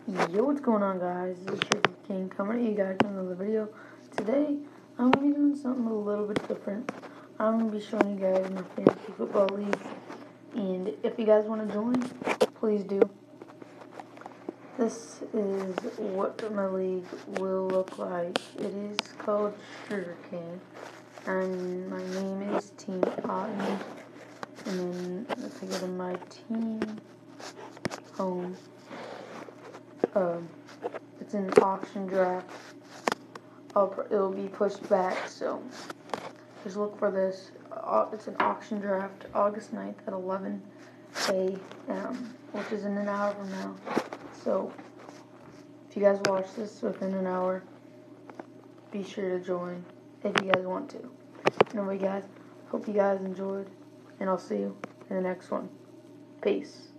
Yo, what's going on, guys? This is Tricky King coming at you guys with another video. Today, I'm going to be doing something a little bit different. I'm going to be showing you guys my fantasy football league. And if you guys want to join, please do. This is what my league will look like. It is called Sugar King. And my name is Team Otten. And then if I go to my team home, it's an auction draft. It'll be pushed back, so just look for this. It's an auction draft, August 9th at 11 a.m., which is in an hour from now. So if you guys watch this within an hour, be sure to join if you guys want to. Anyway, guys, hope you guys enjoyed, and I'll see you in the next one. Peace.